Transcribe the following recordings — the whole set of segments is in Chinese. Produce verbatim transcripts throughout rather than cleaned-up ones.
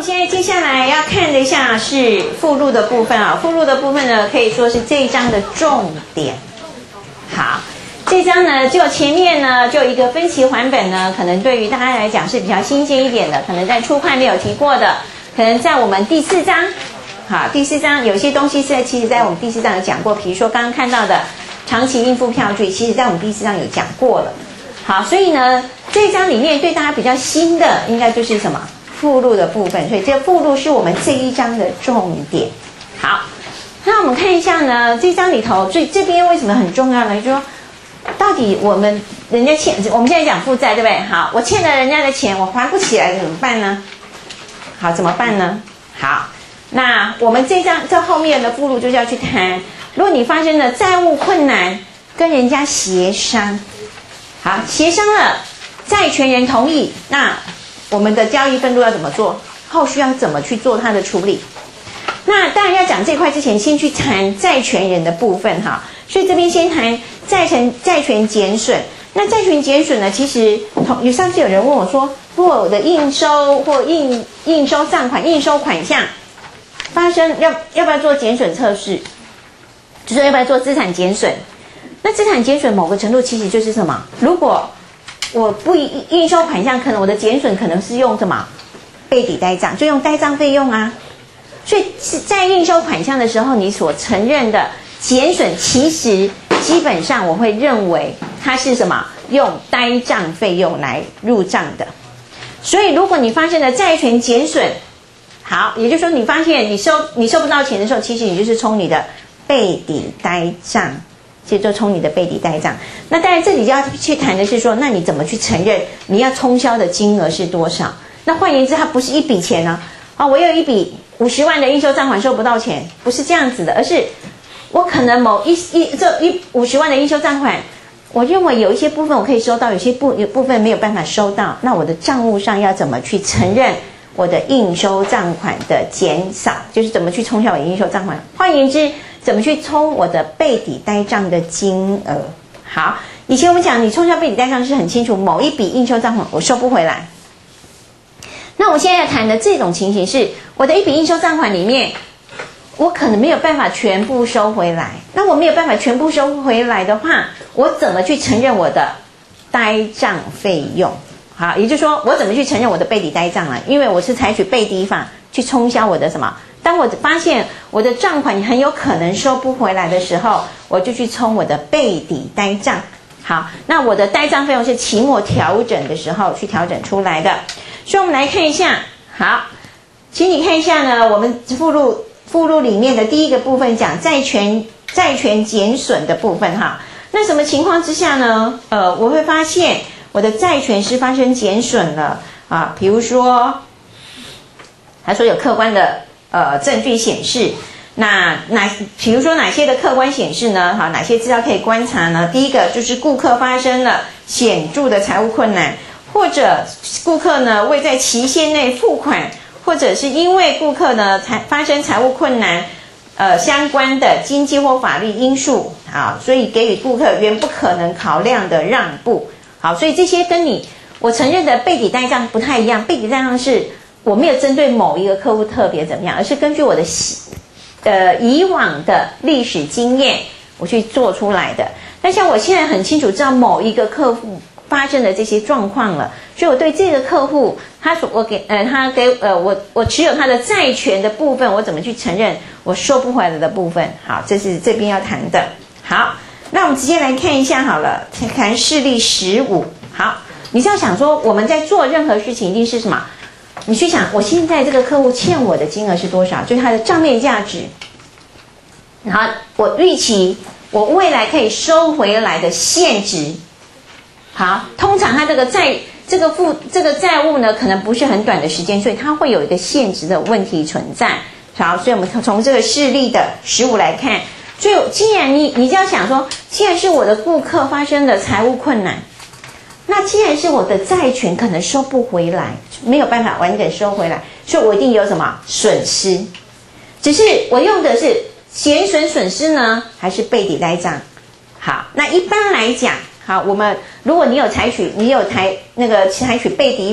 们现在接下来要看的一下是附录的部分啊，附录的部分呢可以说是这一章的重点。好，这章呢就前面呢就一个分期还本呢，可能对于大家来讲是比较新鲜一点的，可能在初会没有提过的，可能在我们第四章，好，第四章有些东西是在其实在我们第四章有讲过，比如说刚刚看到的长期应付票据，其实在我们第四章有讲过了。好，所以呢这一章里面对大家比较新的应该就是什么？附录的部分，所以这附录是我们这一章的重点。好，那我们看一下呢，这章里头最这边为什么很重要呢？就是说，到底我们人家欠，我们现在讲负债，对不对？好，我欠了人家的钱，我还不起来怎么办呢？好，怎么办呢？好，那我们这章这后面的附录就是要去谈，如果你发生了债务困难，跟人家协商，好，协商了，债权人同意，那我们的交易分录要怎么做？后续要怎么去做它的处理？那当然要讲这块之前，先去谈债权人的部分哈。所以这边先谈债权债权减损。那债权减损呢，其实有上次有人问我说，如果我的应收或应应收账款、应收款项发生，要要不要做减损测试？就是要不要做资产减损？那资产减损某个程度其实就是什么？如果我不应收款项，可能我的减损可能是用什么背抵呆账，就用呆账费用啊。所以在应收款项的时候，你所承认的减损，其实基本上我会认为它是什么用呆账费用来入账的。所以如果你发现了债权减损，好，也就是说你发现你收你收不到钱的时候，其实你就是冲你的背抵呆账。其实就冲你的背抵呆账，那当然这里就要去谈的是说，那你怎么去承认你要冲销的金额是多少？那换言之，它不是一笔钱啊，啊，我有一笔五十万的应收账款收不到钱，不是这样子的，而是我可能某一一这一五十万的应收账款，我认为有一些部分我可以收到，有些部有部分没有办法收到，那我的账务上要怎么去承认我的应收账款的减少，就是怎么去冲销我的应收账款？换言之，怎么去冲我的背抵呆账的金额？好，以前我们讲你冲销背抵呆账是很清楚，某一笔应收账款我收不回来。那我现在谈的这种情形是，我的一笔应收账款里面，我可能没有办法全部收回来。那我没有办法全部收回来的话，我怎么去承认我的呆账费用？好，也就是说，我怎么去承认我的背抵呆账啊？因为我是采取背抵法去冲销我的什么？当我发现我的账款很有可能收不回来的时候，我就去冲我的背抵呆账。好，那我的呆账费用是期末调整的时候去调整出来的。所以我们来看一下，好，请你看一下呢，我们附录附录里面的第一个部分讲债权债权减损的部分哈。那什么情况之下呢？呃，我会发现我的债权是发生减损了啊，比如说，他说有客观的。呃，证据显示，那哪，比如说哪些的客观显示呢？好，哪些资料可以观察呢？第一个就是顾客发生了显著的财务困难，或者顾客呢未在期限内付款，或者是因为顾客呢财发生财务困难，呃，相关的经济或法律因素，好，所以给予顾客原不可能考量的让步。好，所以这些跟你我承认的背抵呆账不太一样，背抵呆账是。我没有针对某一个客户特别怎么样，而是根据我的呃以往的历史经验，我去做出来的。那像我现在很清楚知道某一个客户发生的这些状况了，所以我对这个客户，他所我给呃他给呃我我持有他的债权的部分，我怎么去承认我收不回来的部分？好，这是这边要谈的。好，那我们直接来看一下好了，看事例十五。好，你是要想说我们在做任何事情一定是什么？你去想，我现在这个客户欠我的金额是多少？就是他的账面价值。然后我预期我未来可以收回来的现值。好，通常他这个债这个负这个债务呢，可能不是很短的时间，所以它会有一个现值的问题存在。好，所以我们从这个事例的十五来看，所以既然你你就要想说，既然是我的顾客发生的财务困难。那既然是我的债权可能收不回来，没有办法完整收回来，所以我一定有什么损失？只是我用的是减损损失呢，还是背抵呆账？好，那一般来讲，好，我们如果你有采取，你有采那个采取背抵法，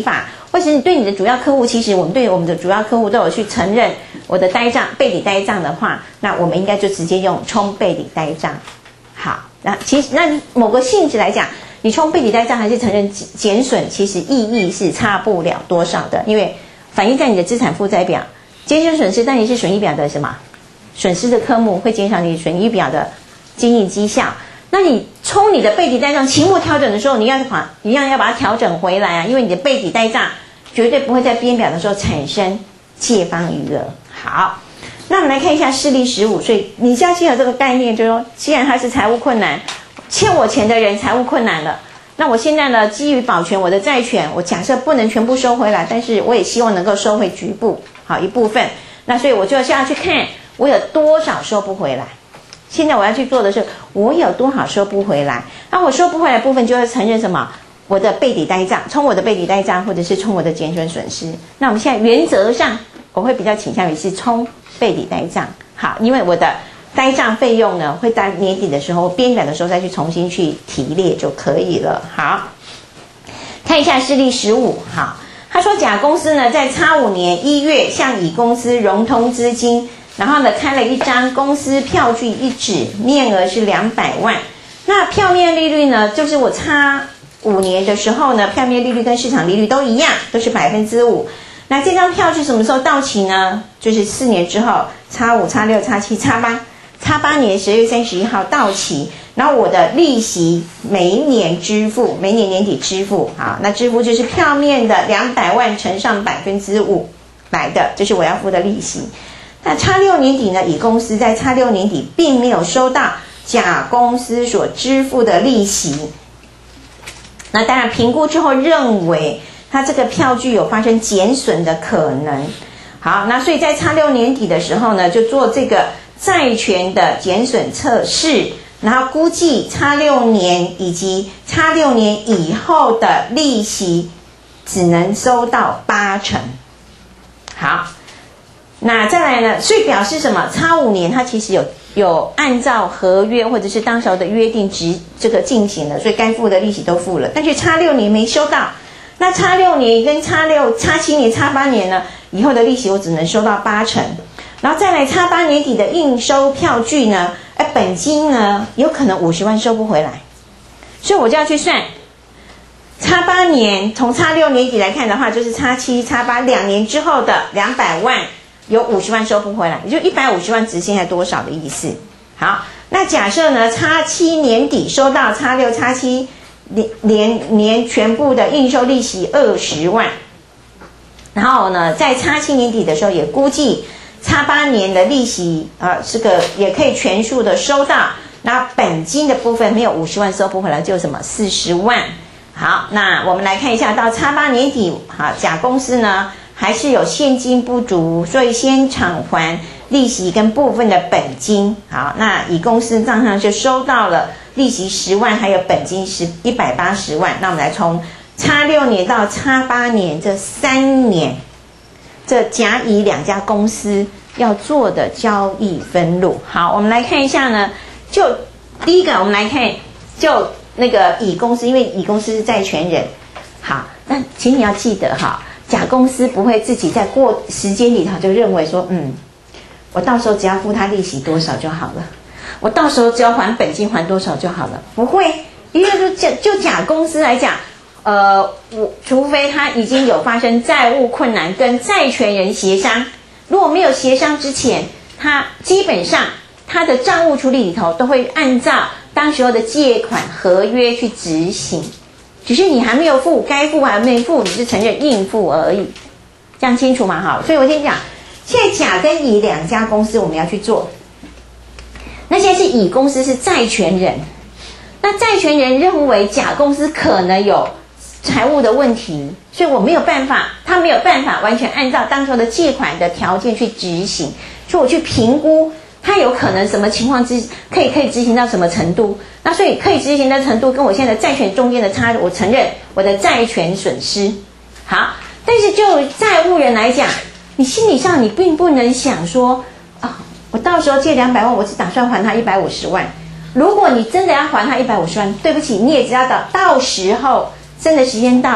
或者是你对你的主要客户，其实我们对我们的主要客户都有去承认我的呆账背抵呆账的话，那我们应该就直接用冲背抵呆账。好，那其实那某个性质来讲，你冲背抵呆账还是承认减损，其实意义是差不了多少的，因为反映在你的资产负债表，减损损失，但你是损益表的什么损失的科目，会减少你损益表的经营绩效。那你冲你的背抵呆账期末调整的时候，你要把一样要把它调整回来啊，因为你的背抵呆账绝对不会在编表的时候产生借方余额。好，那我们来看一下事例十五。所以你要记得这个概念，就是说，既然他是财务困难，欠我钱的人财务困难了，那我现在呢，基于保全我的债权，我假设不能全部收回来，但是我也希望能够收回局部好一部分。那所以我就是要去看我有多少收不回来。现在我要去做的是，我有多少收不回来？那我收不回来的部分，就会承认什么？我的背抵呆账，冲我的背抵呆账，或者是冲我的减损损失。那我们现在原则上，我会比较倾向于是冲背抵呆账。好，因为我的呆账费用呢，会在年底的时候编表的时候再去重新去提列就可以了。好，看一下事例十五。好，他说甲公司呢，在叉五年一月向乙公司融通资金。然后呢，开了一张公司票据一纸，面额是两百万。那票面利率呢，就是我差五年的时候呢，票面利率跟市场利率都一样，都是百分之五。那这张票据什么时候到期呢？就是四年之后，叉五、叉六、叉七、叉八，叉八年十月三十一号到期。然后我的利息每一年支付，每年年底支付。好，那支付就是票面的两百万乘上百分之五来的，这是我要付的利息。那叉六年底呢，乙公司在叉六年底并没有收到甲公司所支付的利息。那当然评估之后认为它这个票据有发生减损的可能。好，那所以在叉六年底的时候呢，就做这个债权的减损测试，然后估计叉六年以及叉六年以后的利息只能收到八成。好。那再来呢？所以表示什么？叉五年它其实有有按照合约或者是当时候的约定值这个进行了，所以该付的利息都付了，但是叉六年没收到。那叉六年跟叉六、叉七年、叉八年呢，以后的利息我只能收到八成。然后再来叉八年底的应收票据呢，哎，本金呢有可能五十万收不回来，所以我就要去算。叉八年从叉六年底来看的话，就是叉七、叉八两年之后的两百万。有五十万收不回来，也就一百五十万值现在多少的意思。好，那假设呢，叉七年底收到叉六、叉七年年年全部的应收利息二十万，然后呢，在叉七年底的时候也估计叉八年的利息啊、呃，这个也可以全数的收到。那本金的部分没有五十万收不回来，就什么四十万。好，那我们来看一下，到叉八年底，好，甲公司呢？还是有现金不足，所以先偿还利息跟部分的本金。好，那乙公司账上就收到了利息十万，还有本金是一百八十万。那我们来从叉六年到叉八年这三年，这甲乙两家公司要做的交易分录。好，我们来看一下呢，就第一个我们来看，就那个乙公司，因为乙公司是债权人。好，那请你要记得哈。甲公司不会自己在过时间里头就认为说，嗯，我到时候只要付他利息多少就好了，我到时候只要还本金还多少就好了，不会，因为就就甲公司来讲，呃，我除非他已经有发生债务困难跟债权人协商，如果没有协商之前，他基本上他的账务处理里头都会按照当时候的借款合约去执行。只是你还没有付，该付还没付，你是承认应付而已，这样清楚吗？好，所以我先讲，现在甲跟乙两家公司我们要去做。那现在是乙公司是债权人，那债权人认为甲公司可能有财务的问题，所以我没有办法，他没有办法完全按照当初的借款的条件去执行，所以我去评估他有可能什么情况之可以可以执行到什么程度。那所以可以执行的程度跟我现在的债权中间的差，我承认我的债权损失。好，但是就债务人来讲，你心理上你并不能想说啊，我到时候借两百万，我只打算还他一百五十万。如果你真的要还他一百五十万，对不起，你也知道到到时候真的时间到了，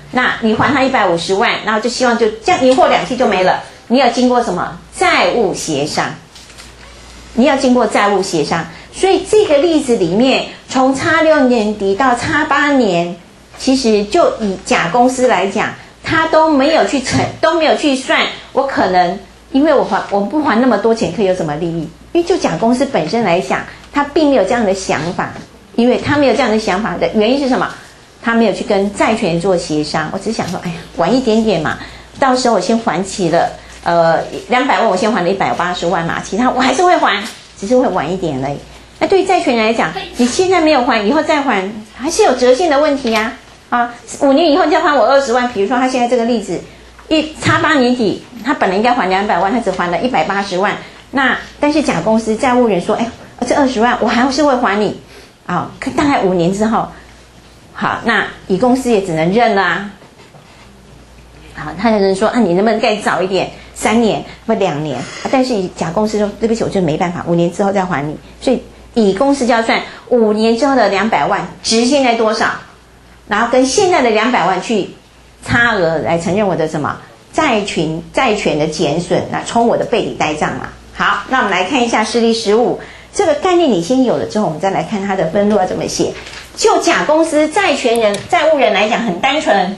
那你还他一百五十万，然后就希望就这样一货两期就没了。你要经过什么债务协商？你要经过债务协商。所以这个例子里面，从叉六年底到叉八年，其实就以甲公司来讲，他都没有去承，都没有去算，我可能因为我还我不还那么多钱，可以有什么利益？因为就甲公司本身来讲，他并没有这样的想法，因为他没有这样的想法的原因是什么？他没有去跟债权人做协商。我只想说，哎呀，晚一点点嘛，到时候我先还起了，呃，两百万我先还了一百八十万嘛，其他我还是会还，只是会晚一点而已。那对于债权人来讲，你现在没有还，以后再还，还是有折现的问题呀、啊。啊，五年以后你要还我二十万，比如说他现在这个例子，一叉八年底，他本来应该还两百万，他只还了一百八十万。那但是甲公司债务人说，哎，这二十万我还是会还你，啊，大概五年之后，好，那乙公司也只能认了啊。好，他的人说，啊，你能不能再早一点，三年或两年？啊，但是甲公司说，对不起，我就没办法，五年之后再还你，所以。乙公司就要算五年之后的两百万值现在多少，然后跟现在的两百万去差额来承认我的什么债权债权的减损，那冲我的背离呆账嘛。好，那我们来看一下示例十五，这个概念你先有了之后，我们再来看它的分录要怎么写。就甲公司债权人债务人来讲很单纯。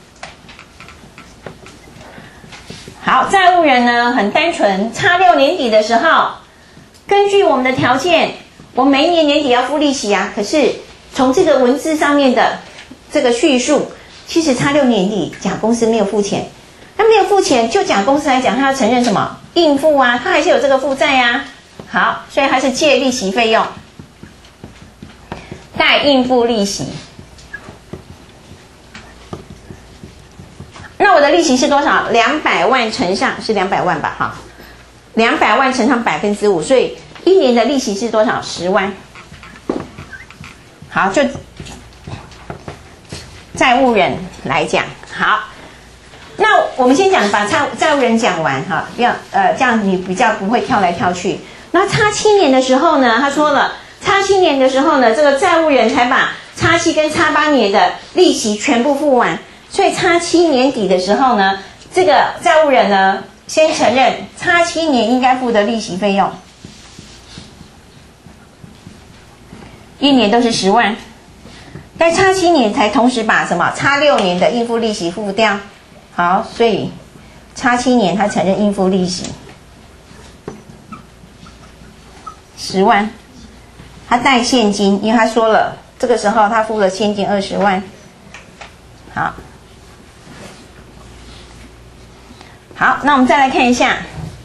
好，债务人呢很单纯，差六年底的时候，根据我们的条件。我每一年年底要付利息啊，可是从这个文字上面的这个叙述，其实差六年底甲公司没有付钱，他没有付钱，就甲公司来讲，他要承认什么应付啊，他还是有这个负债啊。好，所以他是借利息费用，贷应付利息。那我的利息是多少？两百万乘上是两百万吧？哈，两百万乘上百分之五，所以。一年的利息是多少？十万。好，就债务人来讲，好，那我们先讲把债债务人讲完哈，要呃这样你比较不会跳来跳去。那差七年的时候呢，他说了，差七年的时候呢，这个债务人才把差七跟差八年的利息全部付完，所以差七年底的时候呢，这个债务人呢先承认差七年应该付的利息费用。一年都是十万，但差七年才同时把什么差六年的应付利息付掉。好，所以差七年他承认应付利息十万，他贷现金，因为他说了这个时候他付了现金二十万。好，好，那我们再来看一下。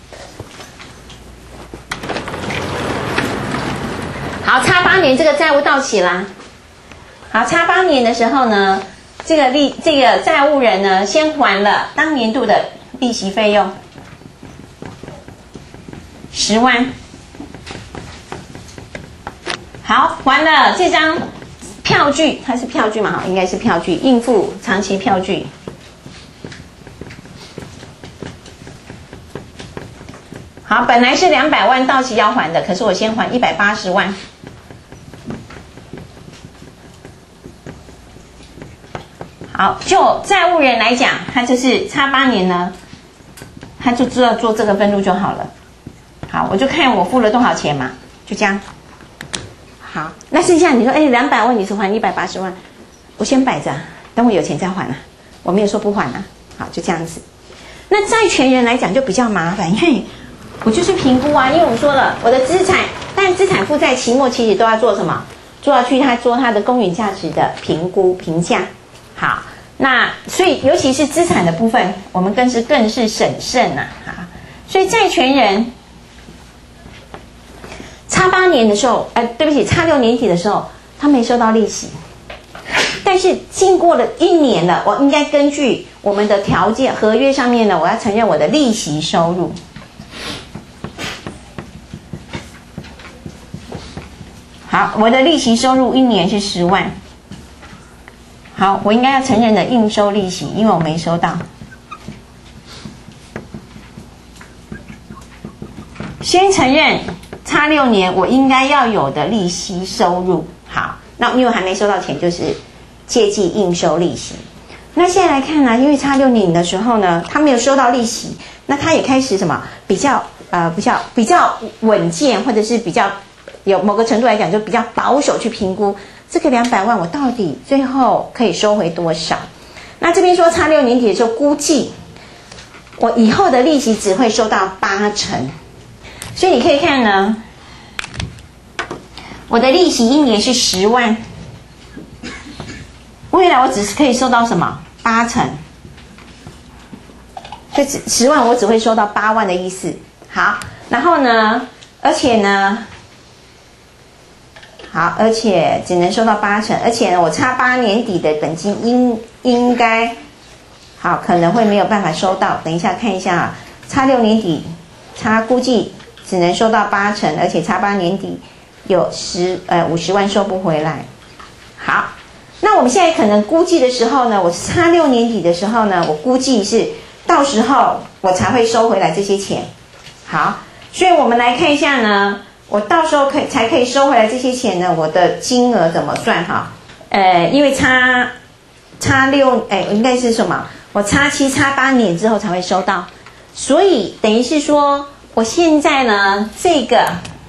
好，差八年这个债务到期啦。好，差八年的时候呢，这个利这个债务人呢，先还了当年度的利息费用十万。好，还了这张票据，它是票据嘛？哈，应该是票据，应付长期票据。好，本来是两百万到期要还的，可是我先还一百八十万。好，就债务人来讲，他就是差八年呢，他就知道做这个分录就好了。好，我就看我付了多少钱嘛，就这样。好，那剩下你说，哎，两百万你是还一百八十万，我先摆着，等我有钱再还啊。我没有说不还啊。好，就这样子。那债权人来讲就比较麻烦，因为我就是评估啊，因为我说了，我的资产，但资产负债期末其实都要做什么？做要去他做他的公允价值的评估评价。好，那所以尤其是资产的部分，我们更是更是审慎呐、啊。好，所以债权人差八年的时候，呃，对不起，差六年底的时候，他没收到利息，但是经过了一年了，我应该根据我们的条件合约上面呢，我要承认我的利息收入。好，我的利息收入一年是十万。好，我应该要承认的应收利息，因为我没收到。先承认差六年我应该要有的利息收入。好，那因为还没收到钱，就是借记应收利息。 那现在来看呢、啊，因为差六年底的时候呢，他没有收到利息，那他也开始什么比较呃比较比较稳健，或者是比较有某个程度来讲就比较保守去评估这个两百万我到底最后可以收回多少。那这边说差六年底的时候，估计我以后的利息只会收到八成，所以你可以看呢，我的利息一年是十万，未来我只是可以收到什么？八成，所以十万我只会收到八万的意思。好，然后呢，而且呢，好，而且只能收到八成，而且呢，我差八年底的本金应应该好可能会没有办法收到。等一下看一下啊，差六年底，差估计只能收到八成，而且差八年底有十呃五十万收不回来。好。那我们现在可能估计的时候呢，我差六年底的时候呢，我估计是到时候我才会收回来这些钱。好，所以我们来看一下呢，我到时候可以才可以收回来这些钱呢，我的金额怎么算哈？呃，因为差差六，哎，应该是什么？我差七差八年之后才会收到，所以等于是说，我现在呢，这个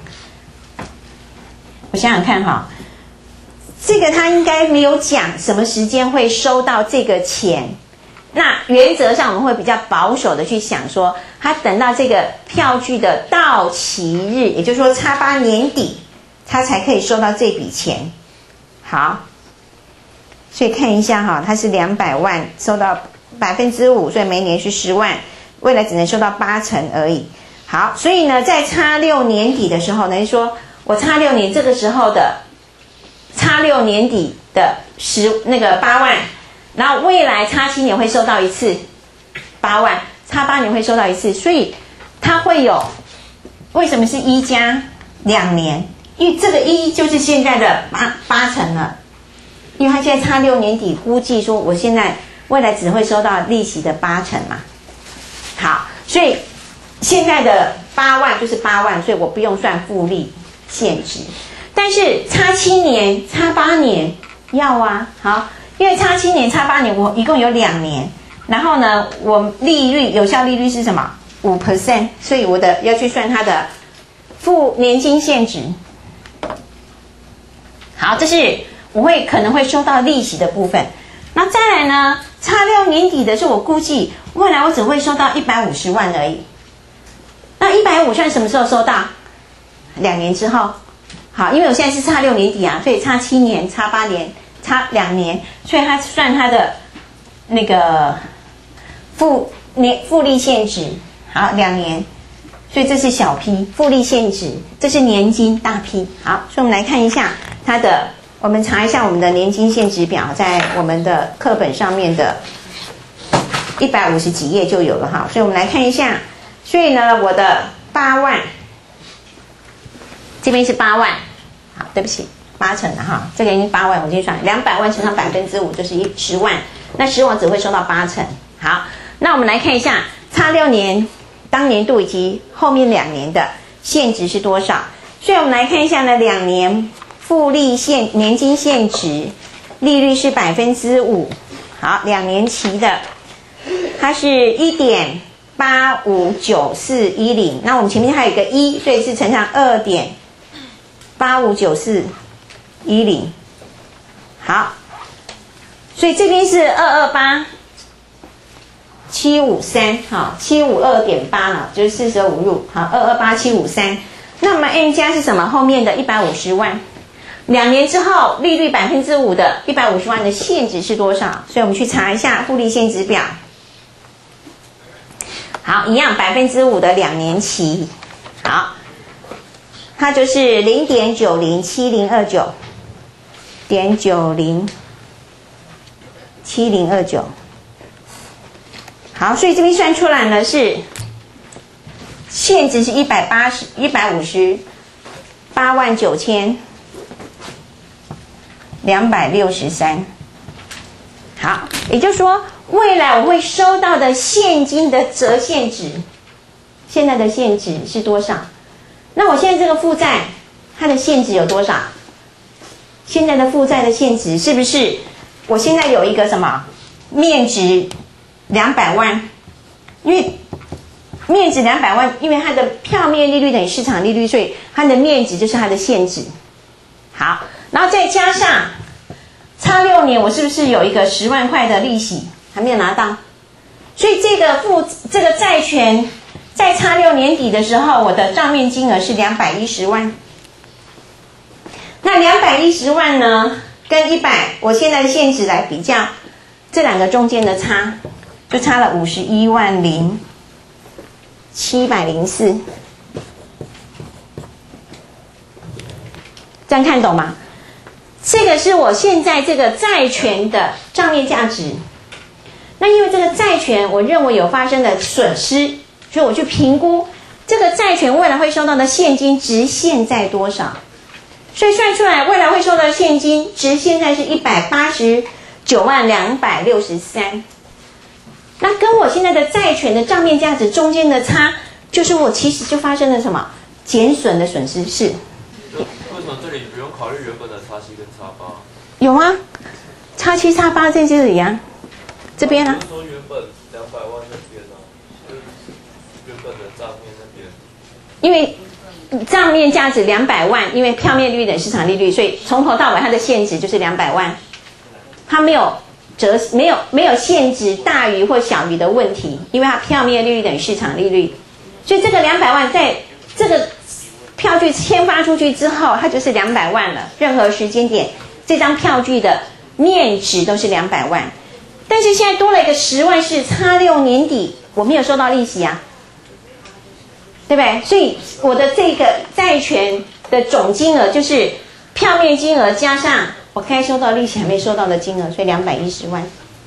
我想想看哈。这个他应该没有讲什么时间会收到这个钱，那原则上我们会比较保守的去想说，他等到这个票据的到期日，也就是说差八年底，他才可以收到这笔钱。好，所以看一下哈，它是两百万收到百分之五，所以每年是十万，未来只能收到八成而已。好，所以呢，在差六年底的时候呢，就说我差六年这个时候的。差六年底的十那个八万，然后未来差七年会收到一次八万，差八年会收到一次，所以它会有为什么是一加两年？因为这个一就是现在的八八成了，因为它现在差六年底，估计说我现在未来只会收到利息的八成嘛。好，所以现在的八万就是八万，所以我不用算复利现值。但是差七年、差八年要啊，好，因为差七年、差八年，我一共有两年，然后呢，我利率有效利率是什么？五 percent， 所以我的要去算它的付年金现值。好，这是我会可能会收到利息的部分。那再来呢，差六年底的是我估计未来我只会收到一百五十万而已。那一百五十万什么时候收到？两年之后。好，因为我现在是差六年底啊，所以差七年、差八年、差两年，所以他算他的那个复年复利现值，好，两年，所以这是小批复利现值，这是年金大批。好，所以我们来看一下它的，我们查一下我们的年金现值表，在我们的课本上面的一百五十几页就有了哈。所以我们来看一下，所以呢，我的八万。这边是八万，好，对不起，八成的哈，这个已经八万，我先算两百万乘上百分之五就是一十万，那十万只会收到八成。好，那我们来看一下差六年当年度以及后面两年的现值是多少。所以我们来看一下呢，两年复利现年金现值利率是百分之五，好，两年期的它是一点八五九四一零，那我们前面还有一个一，所以是乘上二点。八五九四一零，好，所以这边是二二八七五三，好，七五二点八了，就是四舍五入，好，二二八七五三。那我们 N 加是什么？后面的一百五十万，两年之后利率百分之五的一百五十万的现值是多少？所以我们去查一下复利现值表。好，一样百分之五的两年期，好。它就是零点九零七零二九点九零七零二九，好，所以这边算出来呢是现值是一百八十一百五十八万九千两百六十三。好，也就是说，未来我会收到的现金的折现值，现在的现值是多少？那我现在这个负债，它的现值有多少？现在的负债的现值是不是？我现在有一个什么面值两百万，因为面值两百万，因为它的票面利率等于市场利率，所以它的面值就是它的现值。好，然后再加上差六年，我是不是有一个十万块的利息还没有拿到？所以这个负这个债权在差六年底的时候，我的账面金额是两百一十万。那两百一十万呢，跟一百，我现在的现值来比较，这两个中间的差，就差了五十一万零七百零四。这样看懂吗？这个是我现在这个债权的账面价值。那因为这个债权，我认为有发生的损失，所以我去评估这个债权未来会收到的现金值现在多少。所以算出来未来会收到的现金值现在是一百八十九万两百六十三。那跟我现在的债权的账面价值中间的差，就是我其实就发生了什么减损的损失是。 为什么这里不用考虑原本的叉七跟叉八？ 有啊，叉七叉八在这里啊，这边啊。 说原本两百万那边啊，就是原本的账面那边。 因为账面价值两百万，因为票面利率等市场利率，所以从头到尾它的现值就是两百万，它没有折没有没有现值大于或小于的问题，因为它票面利率等于市场利率，所以这个两百万在这个票据签发出去之后，它就是两百万了。任何时间点，这张票据的面值都是两百万，但是现在多了一个十万，是差六年底我没有收到利息啊。对不对？所以我的这个债权的总金额就是票面金额加上我该收到利息还没收到的金额，所以两百一十万。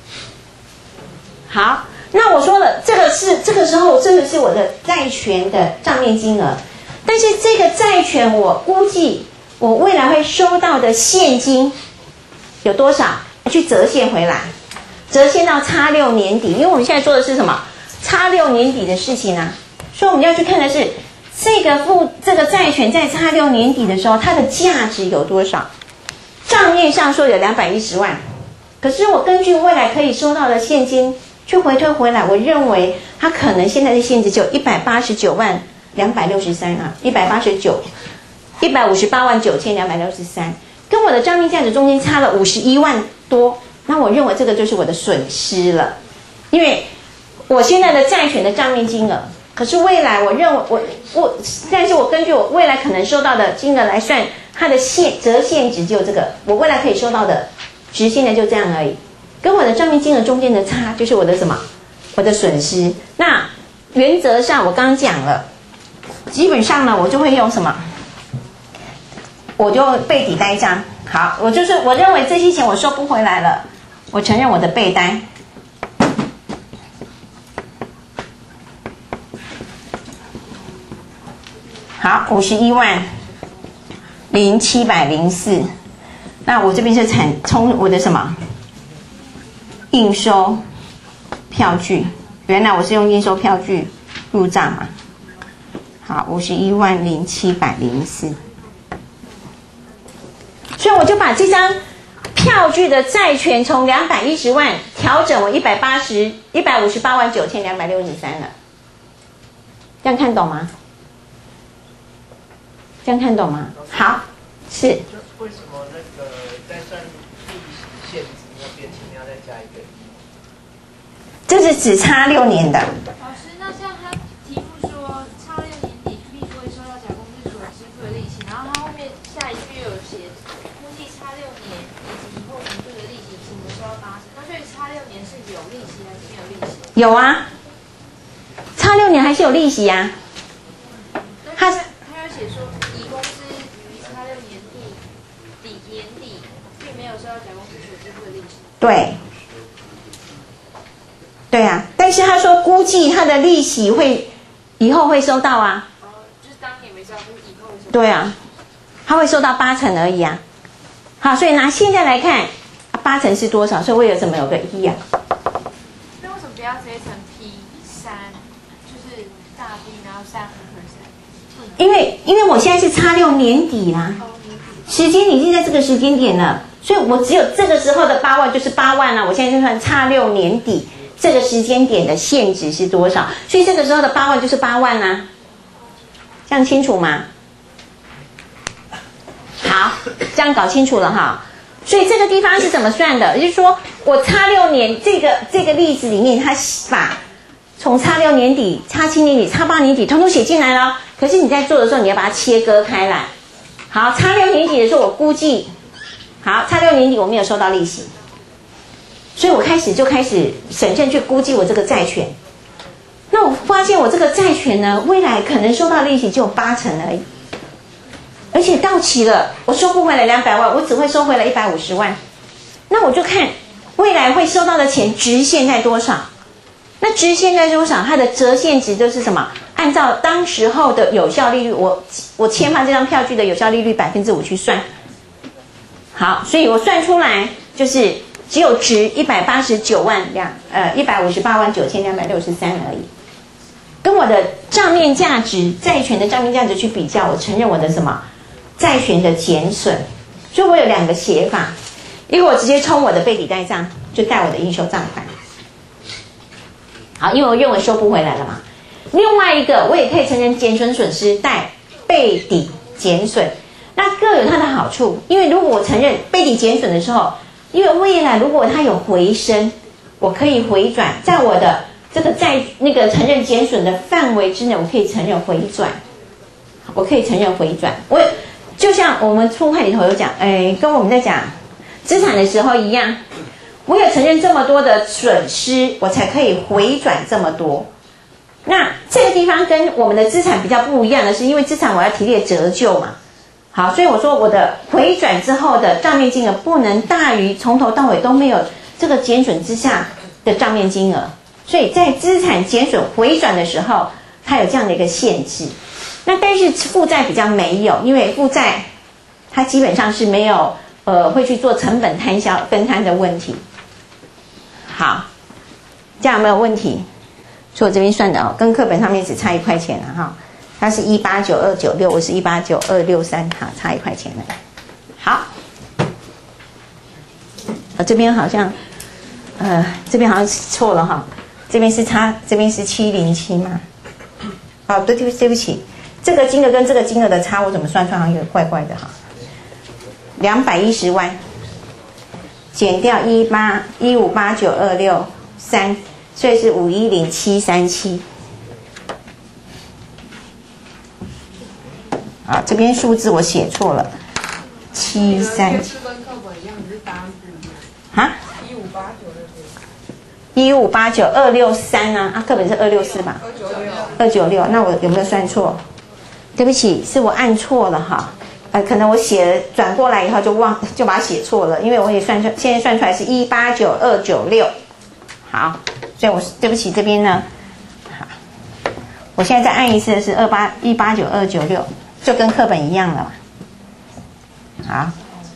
好，那我说了，这个是这个时候这个是我的债权的账面金额，但是这个债权我估计我未来会收到的现金有多少？去折现回来，折现到差六年底，因为我们现在做的是什么？差六年底的事情啊。所以我们要去看的是这个负这个债权在差六年底的时候，它的价值有多少？账面上说有两百一十万，可是我根据未来可以收到的现金去回推回来，我认为它可能现在的现值只有一百八十九万两百六十三啊，一百八十九，一百五十八万九千两百六十三，跟我的账面价值中间差了五十一万多，那我认为这个就是我的损失了，因为我现在的债权的账面金额。可是未来，我认为我我，但是我根据我未来可能收到的金额来算，它的现折现值就这个，我未来可以收到的值现在就这样而已，跟我的账面金额中间的差就是我的什么，我的损失。那原则上我刚刚讲了，基本上呢，我就会用什么，我就背抵呆账。好，我就是我认为这些钱我收不回来了，我承认我的背呆。好，五十一万零七百零四，那我这边是产充我的什么应收票据，原来我是用应收票据入账嘛。好，五十一万零七百零四，所以我就把这张票据的债权从两百一十万调整为一百八十一百五十八万九千两百六十三了，这样看懂吗？这样看懂吗？好，是。 为什么那个在算利息现值那边前面要再加一个一？ 这是只差六年的。 老师，那像他题目说差六年底必不会收到甲公司所支付的利息，然后他后面下一句又有写估计差六年以及以后年度的利息只能收到八成，那所以差六年是有利息还是没有利息？ 有啊，差六年还是有利息呀、啊。他他有写说。 对，对啊，但是他说估计他的利息会以后会收到啊。 哦，就是当年没收到，就是以后会收到。 对啊，他会收到八成而已啊。好，所以拿现在来看，八成是多少？所以为什么有个一啊？ 那为什么不要直接乘 P 三，就是大 P 然后三 percent？ 因为因为我现在是差六年底啦、啊，时间已经在这个时间点了。 所以我只有这个时候的八万就是八万啊，我现在就算差六年底这个时间点的现值是多少，所以这个时候的八万就是八万啊，这样清楚吗？好，这样搞清楚了哈。所以这个地方是怎么算的？也就是说，我差六年这个这个例子里面，它把从差六年底、差七年底、差八年底，统统写进来了。可是你在做的时候，你要把它切割开来。好，差六年底的时候，我估计，好，差六年底我没有收到利息，所以我开始就开始审慎去估计我这个债权。那我发现我这个债权呢，未来可能收到利息只有八成而已。而且到期了，我收不回来两百万，我只会收回来一百五十万。那我就看未来会收到的钱值现在多少。那值现在多少？它的折现值就是什么？按照当时候的有效利率，我我签发这张票据的有效利率百分之五去算。好，所以我算出来就是只有值一百八十九万两呃一百五十八万九千两百六十三而已。跟我的账面价值债权的账面价值去比较，我承认我的什么？债权的减损，所以我有两个写法，一个我直接冲我的备抵贷账，就贷我的应收账款，好，因为我用了收不回来了嘛。另外一个我也可以承认减损损失，贷备抵减损，那各有它的好处。因为如果我承认备抵减损的时候，因为未来如果它有回升，我可以回转，在我的这个债那个承认减损的范围之内，我可以承认回转，我可以承认回转，我。就像我们初会里头有讲，哎，跟我们在讲资产的时候一样，我有承认这么多的损失，我才可以回转这么多。那这个地方跟我们的资产比较不一样的是，因为资产我要提列折旧嘛，好，所以我说我的回转之后的账面金额不能大于从头到尾都没有这个减损之下的账面金额，所以在资产减损回转的时候，它有这样的一个限制。那但是负债比较没有，因为负债它基本上是没有呃会去做成本摊销分摊的问题。好，这样有没有问题？所以我这边算的哦，跟课本上面只差一块钱了哈，它是一八九二九六，我是一八九二六三，好，差一块钱了。好，呃这边好像呃这边好像错了哈，这边是差，这边是七零七嘛。好，对对对不起。这个金额跟这个金额的差，我怎么算出来好像有点怪怪的哈。两百一十万减掉一八一五八九二六三，所以是五一零七三七。啊，这边数字我写错了，七三七。跟课本一样，只是答案不一样。啊？一五八九二六。一五八九二六三啊，啊，课本是二六四吧？二九六。二九六，那我有没有算错？对不起，是我按错了哈，呃，可能我写了转过来以后就忘，就把它写错了，因为我也算出，现在算出来是一八九二九六，好，所以我对不起这边呢，好，我现在再按一次的是二八一八九二九六，就跟课本一样了嘛，好，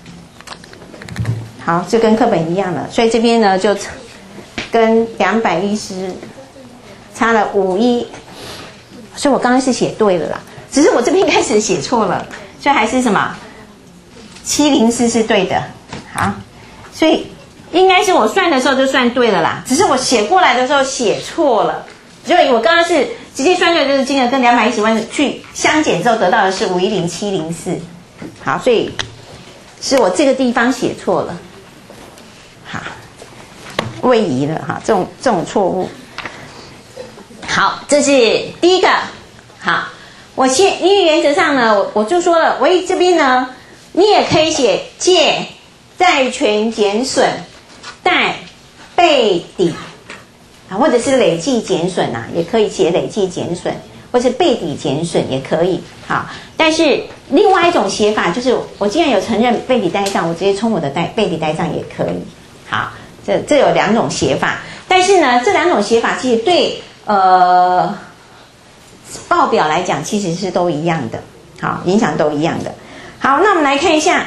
好，就跟课本一样了，所以这边呢就跟两百一十差了五一，所以我刚刚是写对了啦。只是我这边开始写错了，所以还是什么七零四是对的，好，所以应该是我算的时候就算对了啦，只是我写过来的时候写错了，所以我刚刚是直接算对的这个金额跟两百一十万去相减之后得到的是五一零七零四，好，所以是我这个地方写错了，好，位移了哈，这种这种错误，好，这是第一个，好。我先，因为原则上呢，我我就说了，我这边呢，你也可以写借债权减损，贷备抵啊，或者是累计减损啊，也可以写累计减损，或是备抵减损也可以。好，但是另外一种写法就是，我既然有承认备抵贷账，我直接冲我的贷备抵贷账也可以。好，这这有两种写法，但是呢，这两种写法其实对呃。报表来讲其实是都一样的，好，影响都一样的。好，那我们来看一下，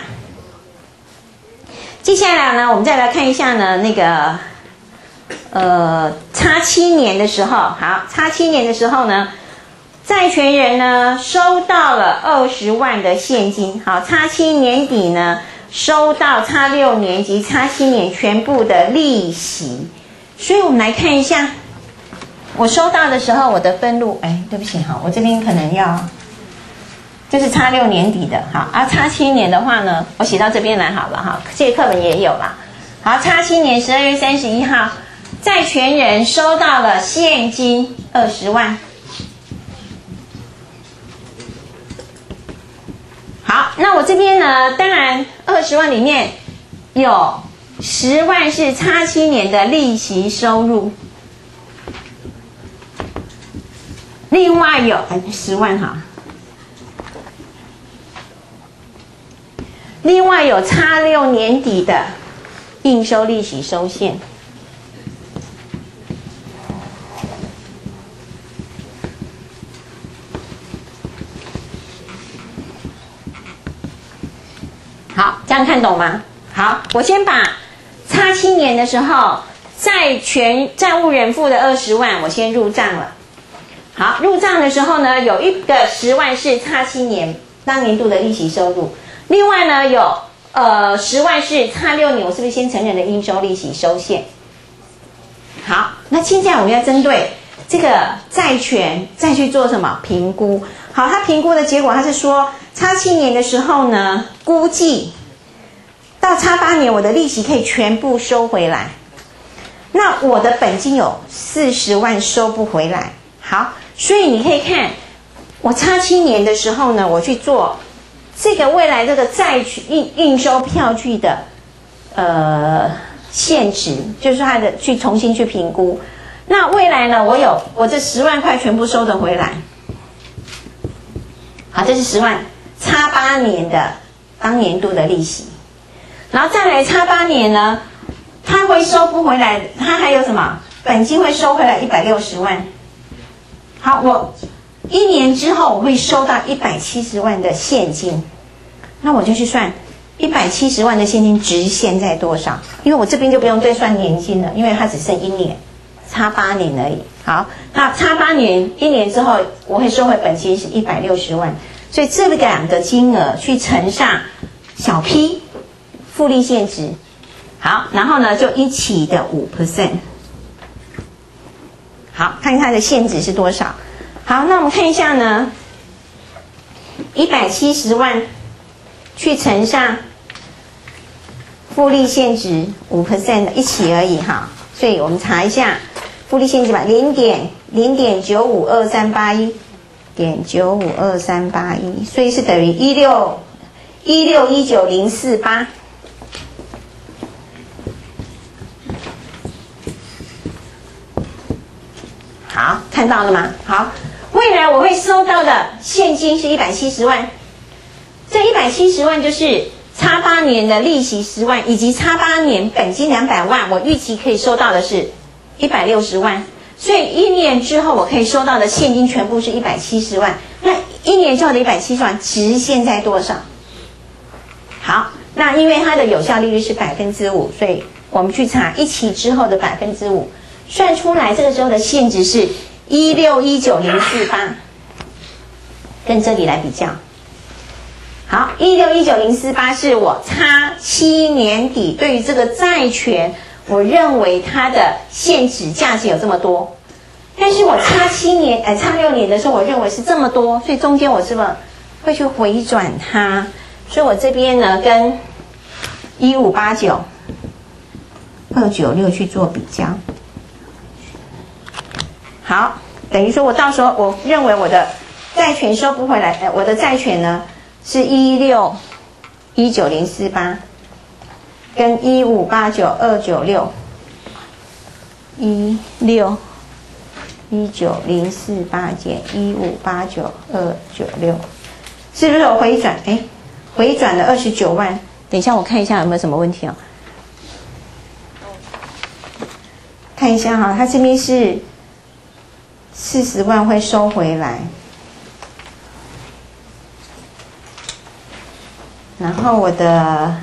接下来呢，我们再来看一下呢，那个呃，差七年的时候，好，差七年的时候呢，债权人呢收到了二十万的现金，好，差七年底呢收到差六年及差七年全部的利息。所以我们来看一下，我收到的时候我的分录，哎，对不起哈，我这边可能要，就是差六年底的，好啊，差七年的话呢，我写到这边来好了哈，这些课本也有啦。好，差七年十二月三十一号，债权人收到了现金二十万。好，那我这边呢，当然二十万里面有十万是差七年的利息收入，另外有哎十万哈，另外有差六年底的应收利息收现。好，这样看懂吗？好，我先把差七年的时候债权债务人付的二十万，我先入账了。好，入账的时候呢，有一个十万是差七年当年度的利息收入，另外呢有呃十万是差六年，我是不是先承认的应收利息收现？好，那现在我们要针对这个债权再去做什么评估？好，它评估的结果，它是说差七年的时候呢，估计到差八年我的利息可以全部收回来。那我的本金有四十万收不回来。好，所以你可以看，我差七年的时候呢，我去做这个未来这个债券应应收票据的呃现值，就是它的去重新去评估。那未来呢，我有我这十万块全部收得回来。好，这是十万，差八年的当年度的利息，然后再来差八年呢，它会收不回来，它还有什么？本金会收回来一百六十万。好，我一年之后我会收到一百七十万的现金，那我就去算一百七十万的现金值现在多少？因为我这边就不用再算年金了，因为它只剩一年，差八年而已。好，那差八年，一年之后我会收回本金是一百六十万，所以这两个金额去乘上小 P 复利现值，好，然后呢就一期的 百分之五。好，看它的现值是多少。好，那我们看一下呢，一百七十万去乘上复利现值 百分之五 的一期而已哈，所以我们查一下复利现值吧，零点零点九五二三八一点九五二三八一，所以是等于一六一六一九零四八。好，看到了吗？好，未来我会收到的现金是一百七十万，这一百七十万就是差八年的利息十万，以及差八年本金两百万，我预期可以收到的是一百六十万，所以一年之后我可以收到的现金全部是一百七十万。那一年之后的一百七十万值现在多少？好，那因为它的有效利率是百分之五，所以我们去查一期之后的百分之五，算出来这个时候的现值是一六一九零四八，跟这里来比较。好，一六一九零四八是我差七年底对于这个债权，我认为它的现值价值有这么多，但是我差七年，呃，差六年的时候，我认为是这么多，所以中间我是不是会去回转它？所以我这边呢，跟一五八九二九六去做比较。好，等于说我到时候我认为我的债权收不回来，呃，我的债权呢是一六一九零四八，跟一五八九二九六，一六一九零四八减一五八九二九六，是不是有回转？哎，回转了二十九万。等一下我看一下有没有什么问题哦。看一下哈，它这边是四十万会收回来，然后我的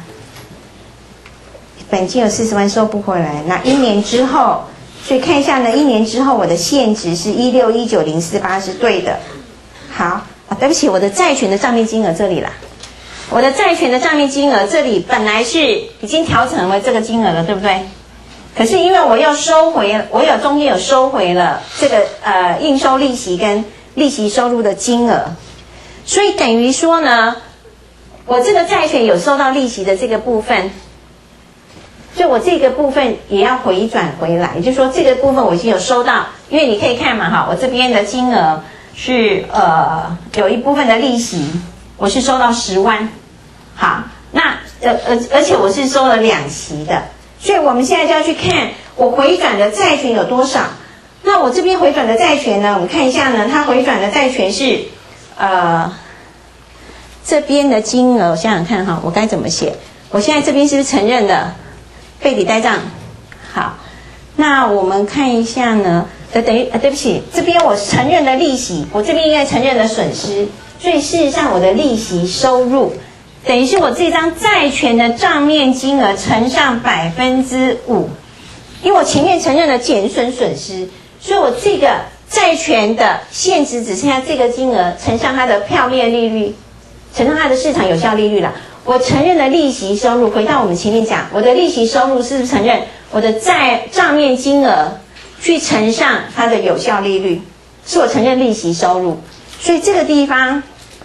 本金有四十万收不回来，那一年之后，所以看一下呢，一年之后我的现值是一六一九零四八是对的。好啊，对不起，我的债权的账面金额这里啦， 我的债权的账面金额这里本来是已经调整为这个金额了，对不对？可是因为我又收回，我有中间有收回了这个呃应收利息跟利息收入的金额，所以等于说呢，我这个债权有收到利息的这个部分，所以我这个部分也要回转回来，也就是说这个部分我已经有收到，因为你可以看嘛哈，我这边的金额是呃有一部分的利息，我是收到十万，好，那呃呃而且我是收了两期的。所以我们现在就要去看我回转的债权有多少。那我这边回转的债权呢，我们看一下呢，它回转的债权是，呃，这边的金额，我想想看哈，我该怎么写？我现在这边是不是承认的背抵呆账？好，那我们看一下呢，呃，等于呃，对不起，这边我承认的利息，我这边应该承认的损失，所以事实上我的利息收入。等于是我这张债权的账面金额乘上百分之五，因为我前面承认了减损损失，所以我这个债权的现值只剩下这个金额乘上它的票面利率，乘上它的市场有效利率了。我承认的利息收入，回到我们前面讲，我的利息收入是不是承认我的债账面金额去乘上它的有效利率，是我承认利息收入，所以这个地方。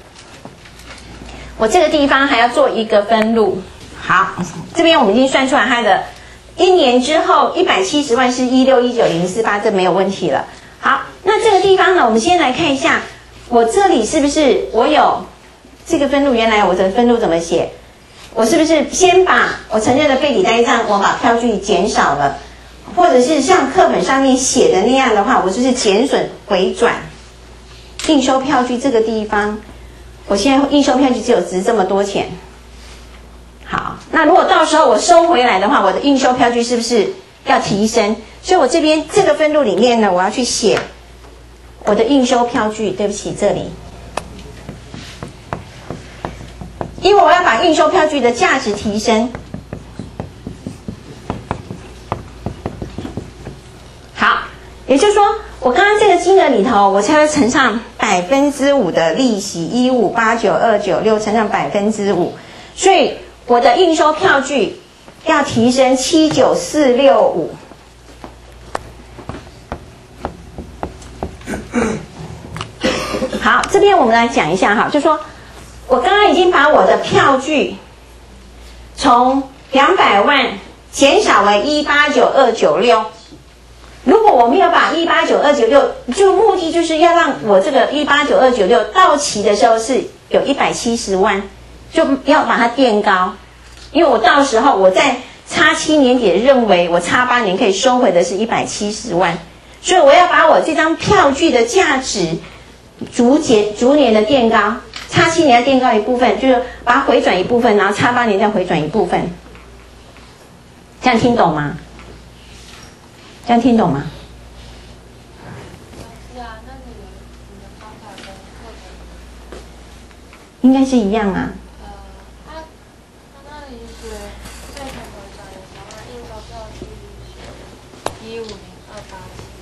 我这个地方还要做一个分录，好，这边我们已经算出来它的一年之后一百七十万是一六一九零四八，这没有问题了。好，那这个地方呢，我们先来看一下，我这里是不是我有这个分录？原来我的分录怎么写？我是不是先把我承认的背抵呆账，我把票据减少了，或者是像课本上面写的那样的话，我就是减损回转，应收票据这个地方。我现在应收票据只有值这么多钱，好，那如果到时候我收回来的话，我的应收票据是不是要提升？所以我这边这个分录里面呢，我要去写我的应收票据。对不起，这里，因为我要把应收票据的价值提升。好，也就是说。我刚刚这个金额里头，我才会乘上百分之五的利息，一五八九二九六乘上百分之五，所以我的应收票据要提升七九四六五。好，这边我们来讲一下哈，就说我刚刚已经把我的票据从两百万减少为一八九二九六。如果我没有把一八九二九六，就目的就是要让我这个一八九二九六到期的时候是有一百七十万，就要把它垫高，因为我到时候我在差七年底认为我差八年可以收回的是一百七十万，所以我要把我这张票据的价值逐节逐年的垫高，差七年要垫高一部分，就是把它回转一部分，然后差八年再回转一部分，这样听懂吗？这样听懂吗？ 是啊，那你的你的方法跟课程应该是一样啊。 呃，他他那里写债权回转的时候，应收票据是一五零二八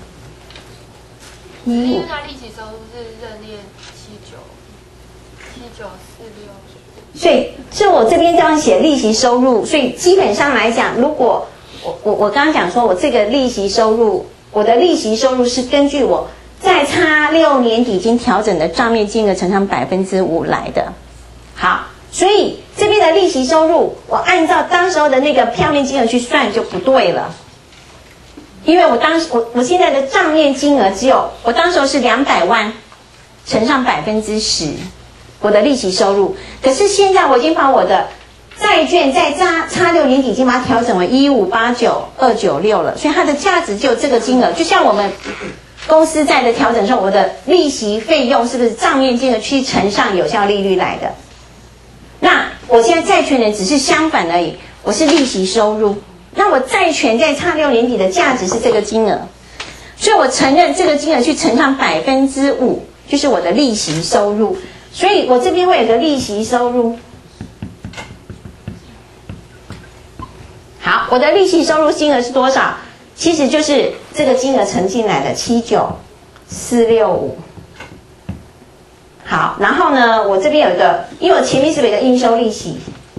七，因为他利息收入是认列七九七九四六。 所以，是我这边这样写利息收入，所以基本上来讲，如果我我我刚刚讲说，我这个利息收入，我的利息收入是根据我在差六年底已经调整的账面金额乘上百分之五来的。好，所以这边的利息收入，我按照当时候的那个票面金额去算就不对了，因为我当时我我现在的账面金额只有我当时候是两百万乘上百分之十，我的利息收入，可是现在我已经把我的债券在差差六年底已经把它调整为一五八九二九六了，所以它的价值只有这个金额。就像我们公司债的调整时候，我的利息费用是不是账面金额去乘上有效利率来的？那我现在债权人只是相反而已，我是利息收入。那我债权在差六年底的价值是这个金额，所以我承认这个金额去乘上百分之五，就是我的利息收入。所以我这边会有个利息收入。好，我的利息收入金额是多少？其实就是这个金额乘进来的七九四六五。 好，然后呢，我这边有一个，因为我前面是不是有一个应收利息？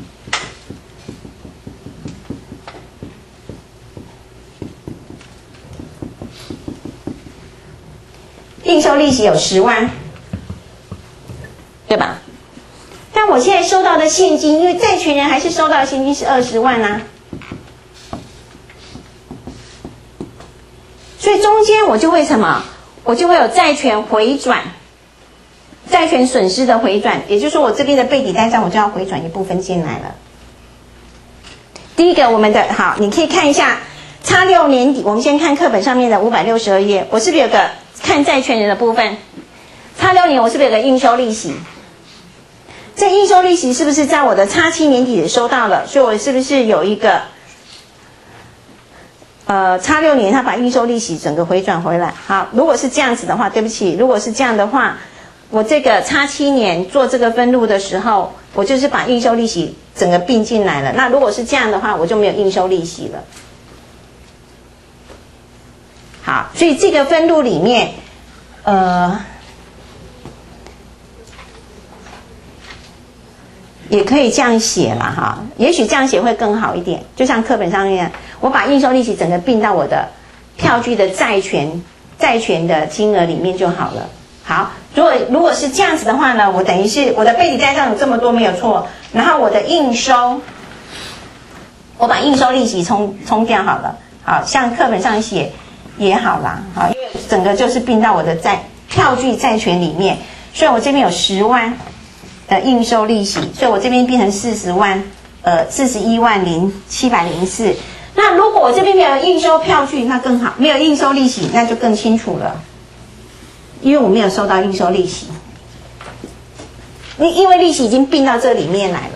应收利息有十万，对吧？但我现在收到的现金，因为债权人还是收到的现金是二十万啊，所以中间我就会什么？我就会有债权回转，债权损失的回转，也就是说我这边的备抵单账我就要回转一部分进来了。第一个，我们的好，你可以看一下，叉六年底，我们先看课本上面的五百六十二页，我是不是有个看债权人的部分？叉六年我是不是有个应收利息？这应收利息是不是在我的叉七年底收到了？所以我是不是有一个呃叉六年他把应收利息整个回转回来？好，如果是这样子的话，对不起，如果是这样的话，我这个叉七年做这个分录的时候，我就是把应收利息整个并进来了。那如果是这样的话，我就没有应收利息了。好，所以这个分录里面，呃。也可以这样写啦哈，也许这样写会更好一点。就像课本上面，我把应收利息整个并到我的票据的债权债权的金额里面就好了。好，如果如果是这样子的话呢，我等于是我的备抵单账有这么多没有错，然后我的应收，我把应收利息冲冲掉好了。好像课本上写也好啦，好，因为整个就是并到我的债票据债权里面，所以我这边有十万。的应收利息，所以我这边变成四十万，呃，四十一万零七百零四。那如果我这边没有应收票据，那更好；没有应收利息，那就更清楚了，因为我没有收到应收利息，因因为利息已经并到这里面来了，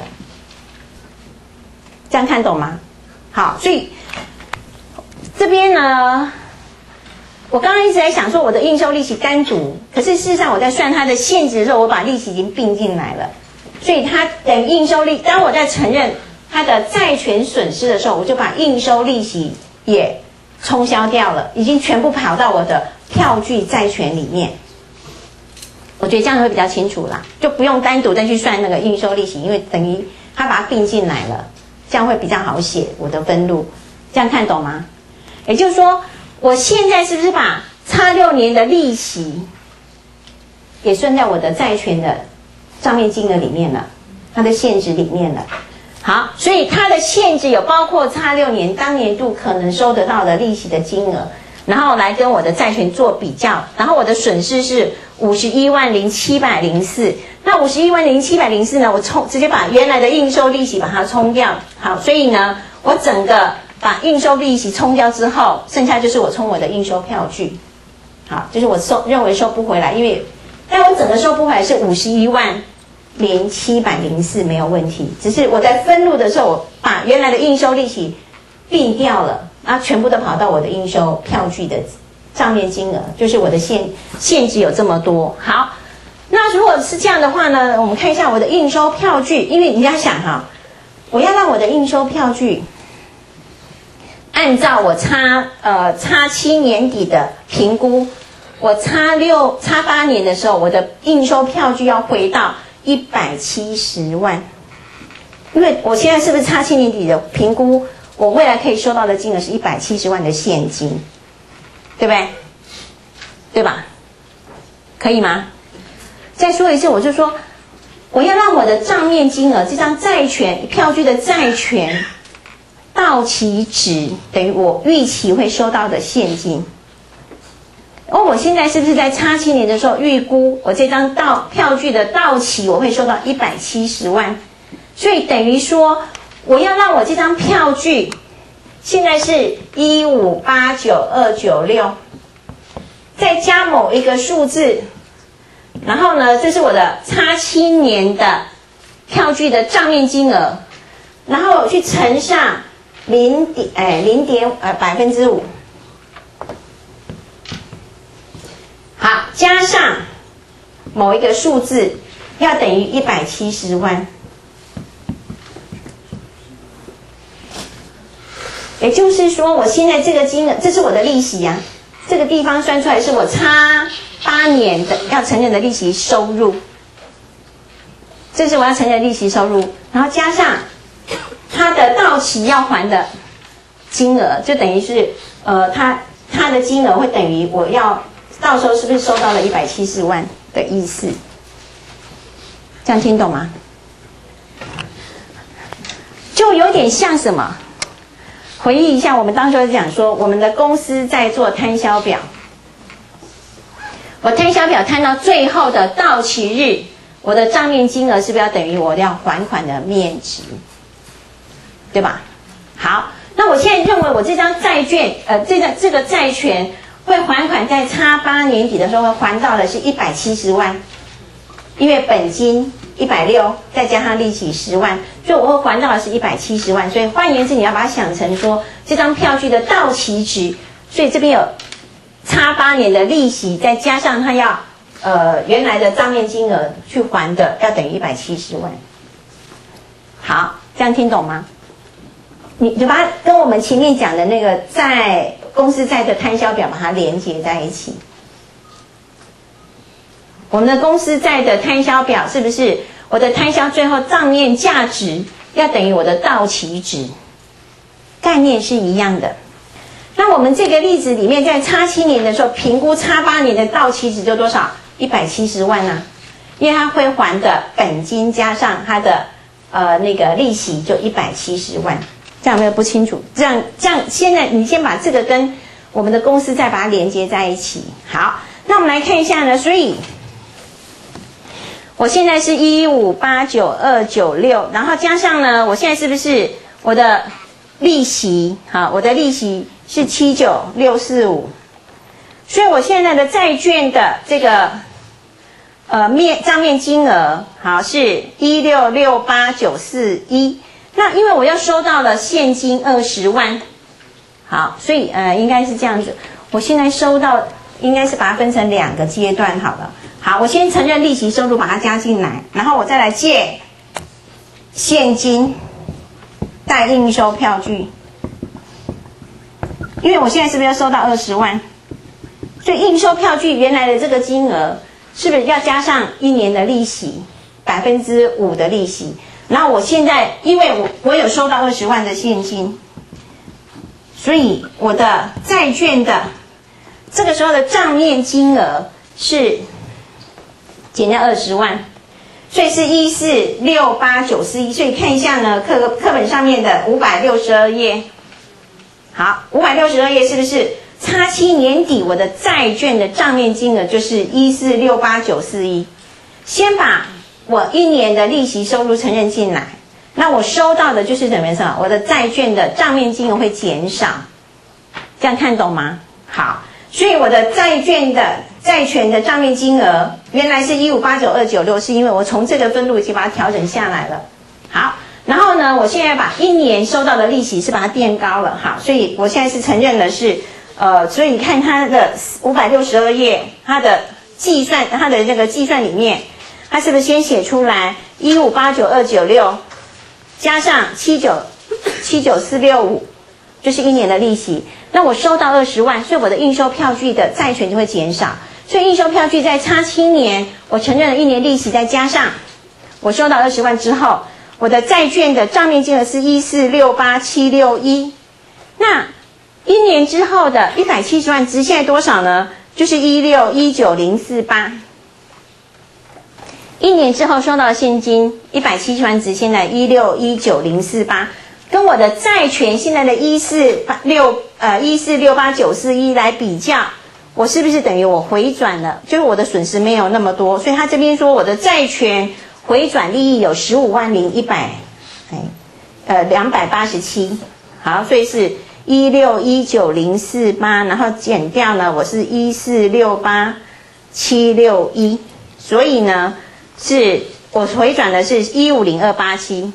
这样看懂吗？好，所以这边呢。我刚刚一直在想说我的应收利息单独，可是事实上我在算它的现值的时候，我把利息已经并进来了，所以它等于应收利。当我在承认它的债权损失的时候，我就把应收利息也冲销掉了，已经全部跑到我的票据债权里面。我觉得这样会比较清楚啦，就不用单独再去算那个应收利息，因为等于它把它并进来了，这样会比较好写我的分录。这样看懂吗？也就是说。我现在是不是把叉六年的利息也算在我的债权的账面金额里面了，它的现值里面了？好，所以它的现值有包括叉六年当年度可能收得到的利息的金额，然后来跟我的债权做比较，然后我的损失是五十一万零七百零四。那五十一万零七百零四呢，我冲直接把原来的应收利息把它冲掉。好，所以呢，我整个。把应收利息冲掉之后，剩下就是我冲我的应收票据，好，就是我收认为收不回来，因为但我整个收不回来是五十一万零七百零四没有问题，只是我在分录的时候，我把原来的应收利息并掉了，啊，全部都跑到我的应收票据的账面金额，就是我的现现值有这么多。好，那如果是这样的话呢，我们看一下我的应收票据，因为你要想哈，我要让我的应收票据。按照我叉呃叉七年底的评估，我叉六叉八年的时候，我的应收票据要回到一百七十万，因为我现在是不是叉七年底的评估，我未来可以收到的金额是一百七十万的现金，对不对？对吧？可以吗？再说一次，我就说我要让我的账面金额，这张债权票据的债权。到期值等于我预期会收到的现金。哦，我现在是不是在叉七年的时候预估我这张到票据的到期我会收到一百七十万，所以等于说我要让我这张票据现在是一五八九二九六，再加某一个数字，然后呢，这是我的叉七年的票据的账面金额，然后去乘上。零点哎，零点呃百分之五，好，加上某一个数字，要等于一百七十万。也就是说，我现在这个金额，这是我的利息呀、啊，这个地方算出来是我差八年的要承认的利息收入， 这是我要承认利息收入，然后加上它的到期要还的金额，就等于是呃，它它的金额会等于我要到时候是不是收到了一百七十万的意思？这样听懂吗？就有点像什么？回忆一下，我们当时讲说，我们的公司在做摊销表，我摊销表摊到最后的到期日，我的账面金额是不是要等于我要还款的面值？对吧？好，那我现在认为我这张债券，呃，这个这个债权会还款在叉八年底的时候会还到的是一百七十万，因为本金一百六再加上利息十万，所以我会还到的是一百七十万。所以换言之，你要把它想成说这张票据的到期值，所以这边有叉八年的利息，再加上它要呃原来的账面金额去还的，要等于一百七十万。好，这样听懂吗？你就把它跟我们前面讲的那个债公司债的摊销表把它连接在一起。我们的公司债的摊销表是不是我的摊销最后账面价值要等于我的到期值？概念是一样的。那我们这个例子里面，在叉七年的时候评估叉八年的到期值就多少？一百七十万啊，因为它会还的本金加上它的呃那个利息就一百七十万。这样有没有不清楚？这样这样，现在你先把这个跟我们的公司再把它连接在一起。好，那我们来看一下呢，所以我现在是一五八九二九六，然后加上呢，我现在是不是我的利息？好，我的利息是七九六四五，所以我现在的债券的这个呃面账面金额好是一六六八九四一。那因为我要收到了现金二十万，好，所以呃应该是这样子。我现在收到应该是把它分成两个阶段好了。好，我先承认利息收入把它加进来，然后我再来借现金贷应收票据。因为我现在是不是要收到二十万？所以应收票据原来的这个金额是不是要加上一年的利息，百分之五的利息？然后我现在因为我我有收到二十万的现金，所以我的债券的这个时候的账面金额是减掉二十万，所以是一四六八九四一。所以看一下呢，课课本上面的五百六十二页，好，五百六十二页是不是叉七年底我的债券的账面金额就是一四六八九四一？先把我一年的利息收入承认进来，那我收到的就是怎么样？我的债券的账面金额会减少，这样看懂吗？好，所以我的债券的债权的账面金额原来是一五八九二九六，是因为我从这个分录已经把它调整下来了。好，然后呢，我现在把一年收到的利息是把它垫高了，好，所以我现在是承认的是，呃，所以你看它的五百六十二页，它的计算，它的这个计算里面。它是不是先写出来一五八九二九六加上七九七九四六五，就是一年的利息？那我收到二十万，所以我的应收票据的债权就会减少。所以应收票据在叉七年，我承认了一年利息，再加上我收到二十万之后，我的债券的账面金额是一四六八七六一。那一年之后的一百七十万值现在多少呢？就是一六一九零四八。一年之后收到的现金一百七十万值现在一六一九零四八，跟我的债权现在的一四六呃一四六八九四一来比较，我是不是等于我回转了？就是我的损失没有那么多，所以他这边说我的债权回转利益有十五万零一百，哎，呃两百八十七，好，所以是一六一九零四八，然后减掉呢，我是一四六八七六一，所以呢。是我回转的是一五零二八七，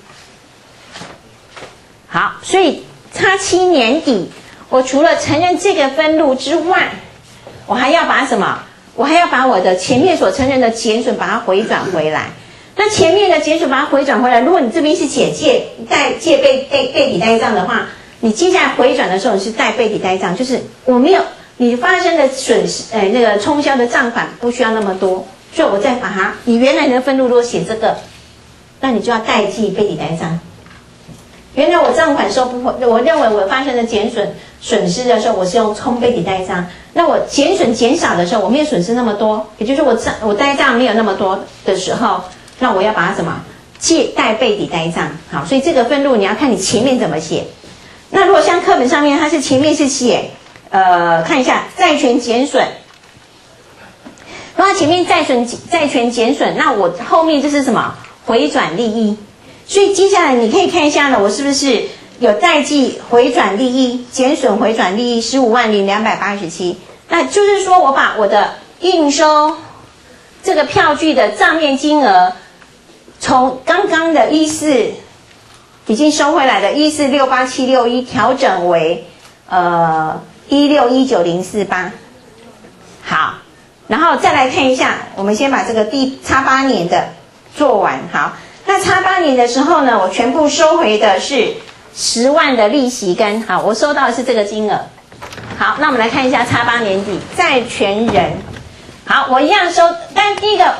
好，所以叉七年底，我除了承认这个分录之外，我还要把什么？我还要把我的前面所承认的减损把它回转回来。那前面的减损把它回转回来，如果你这边是写借贷借备备备抵呆账的话，你接下来回转的时候你是带备抵呆账，就是我没有你发生的损失，呃，那个冲销的账款不需要那么多。所以我再把它，你原来的分录如果写这个， 那你就要代记备抵呆账。原来我账款收不回，我认为我发生的减损损失的时候，我是用冲备抵呆账。那我减损减少的时候，我没有损失那么多，也就是我账我呆账没有那么多的时候，那我要把它什么借代备抵呆账。好，所以这个分录你要看你前面怎么写。那如果像课本上面，它是前面是写，呃，看一下债权减损。如果它前面债损债权减损，那我后面就是什么回转利益。所以接下来你可以看一下呢，我是不是有代记回转利益、减损回转利益十五万零两百八十七？那就是说我把我的应收这个票据的账面金额，从刚刚的一四已经收回来的一四六八七六一调整为呃一六一九零四八。好，然后再来看一下，我们先把这个第叉八年的做完。好。那叉八年的时候呢，我全部收回的是十万的利息跟好，我收到的是这个金额。好，那我们来看一下叉八年底债权人。好，我一样收，但第一个，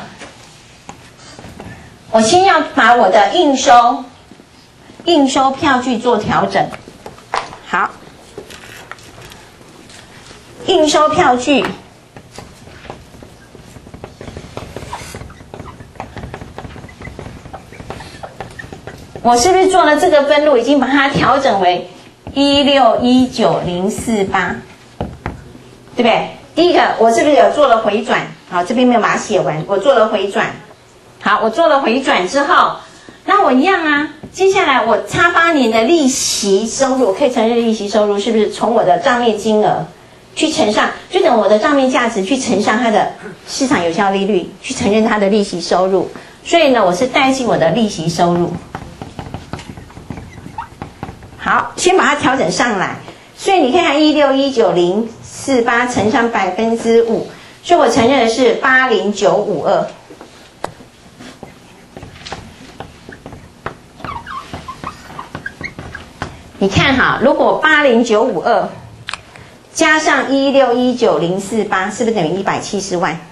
我先要把我的应收应收票据做调整。好，应收票据。我是不是做了这个分录，已经把它调整为一六一九零四八，对不对？第一个，我是不是有做了回转？好，这边没有把它写完，我做了回转。好，我做了回转之后，那我一样啊。接下来我叉八年的利息收入，我可以承认利息收入是不是从我的账面金额去乘上，就等我的账面价值去乘上它的市场有效利率，去承认它的利息收入。所以呢，我是代记我的利息收入。好，先把它调整上来，所以你看看一六一九零四八乘上百分之五，所以我承认的是八零九五二。你看哈，如果八零九五二加上一六一九零四八，是不是等于一百七十万？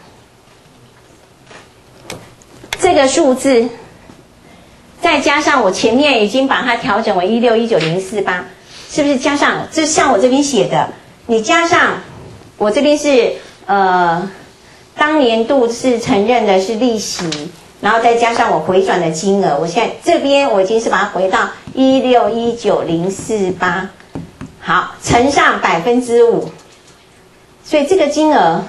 这个数字。再加上我前面已经把它调整为一六一九零四八，是不是加上？这像我这边写的，你加上我这边是呃，当年度是承认的是利息，然后再加上我回转的金额，我现在这边我已经是把它回到一六一九零四八，好，乘上百分之五，所以这个金额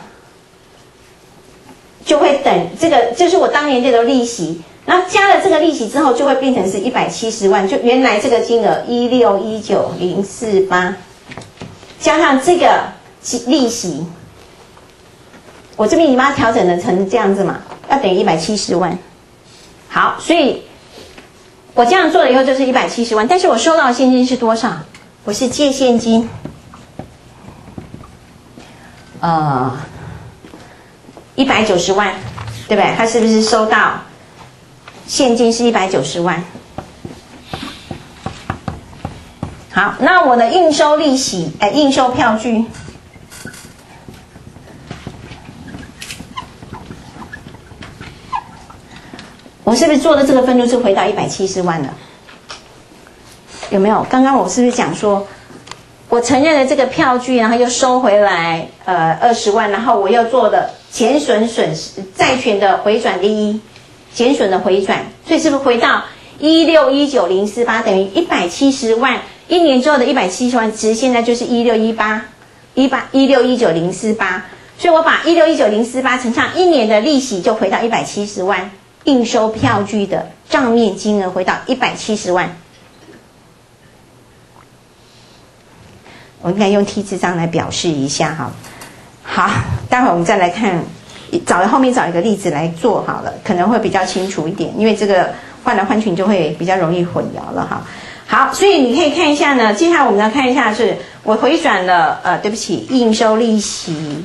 就会等这个，就是我当年这个利息。然后加了这个利息之后，就会变成是一百七十万，就原来这个金额一六一九零四八，加上这个利息，我这边已经把它调整的成这样子嘛，要等于一百七十万。好，所以我这样做了以后就是一百七十万，但是我收到的现金是多少？我是借现金，呃，一百九十万，对不对？他是不是收到？现金是一百九十万。好，那我的应收利息，哎，应收票据，我是不是做的这个分录是回到一百七十万了？有没有？刚刚我是不是讲说，我承认了这个票据，然后又收回来，呃，二十万，然后我又做了减损损失债权的回转利益。减损的回转，所以是不是回到一六一九零四八等于一百七十万？一年之后的一百七十万值现在就是一六一八一八一六一九零四八，所以我把一六一九零四八乘上一年的利息，就回到一百七十万，应收票据的账面金额回到一百七十万。我应该用 T 字章来表示一下哈。好，待会儿我们再来看。找后面找一个例子来做好了，可能会比较清楚一点，因为这个换来换去就会比较容易混淆了哈。好，所以你可以看一下呢，接下来我们要看一下是我回转了，呃，对不起，应收利息，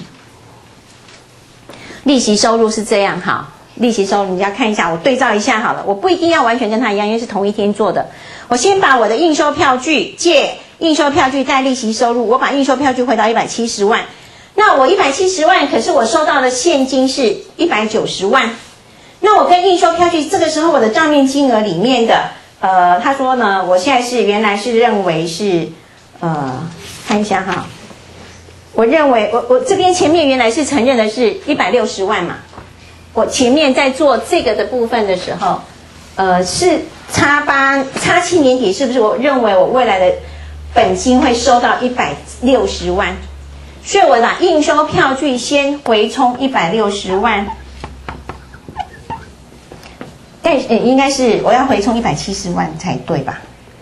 利息收入是这样哈，利息收入你要看一下，我对照一下好了，我不一定要完全跟它一样，因为是同一天做的。我先把我的应收票据借应收票据带利息收入，我把应收票据回到一百七十万。那我一百七十万，可是我收到的现金是一百九十万， 那我跟应收票据这个时候我的账面金额里面的，呃，他说呢，我现在是原来是认为是，呃，看一下哈，我认为我我这边前面原来是承认的是一百六十万嘛，我前面在做这个的部分的时候，呃，是叉八叉七年底是不是我认为我未来的本金会收到一百六十万，所以我把应收票据先回冲一百六十万。但是、呃、应该是我要回冲一百七十万才对吧？